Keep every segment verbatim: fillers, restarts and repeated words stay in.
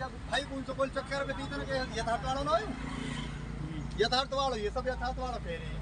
भाई कौन सो कोल चक्कर में तीन के यथार्थ वालों ना यथार्थ वालों ये सब यथार्थ वालों कह रहे हैं।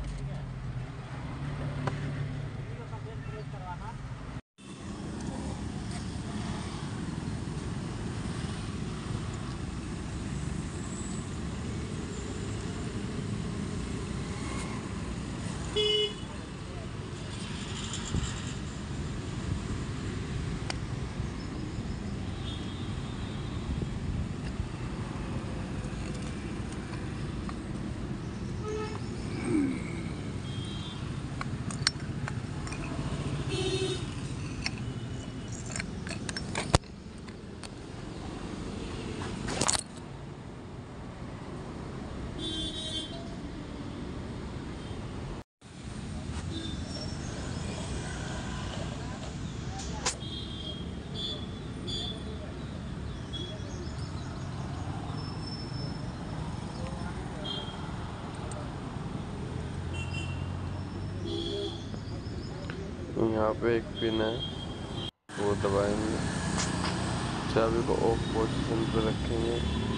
यहाँ पे एक पिन है, वो दबाएंगे, चाबी को ऑफ पोजीशन पे रखेंगे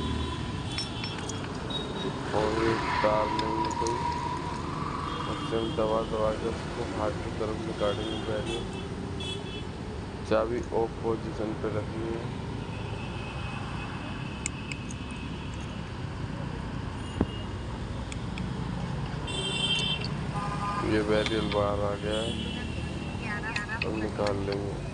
और एक तार लेंगे कोई, उससे हम दबा दबा के उसको हाथ की तरफ निकालेंगे पहले। चाबी ऑफ पोजीशन पे रखेंगे। ये बैरियल बाहर आ गया है, अब निकाल लेंगे।